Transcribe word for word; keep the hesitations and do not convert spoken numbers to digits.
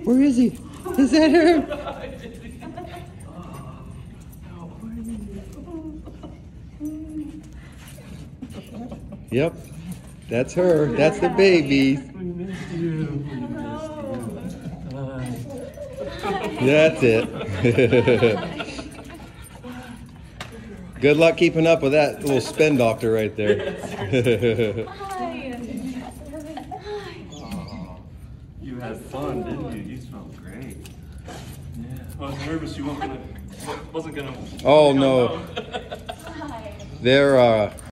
Where is he? Is that her? Yep, that's her. That's the baby. We missed you. We missed you. That's it. Good luck keeping up with that little spin doctor right there. You had fun, didn't you? You smelled great. Yeah. I was nervous you weren't gonna, wasn't gonna. Oh no. They're uh.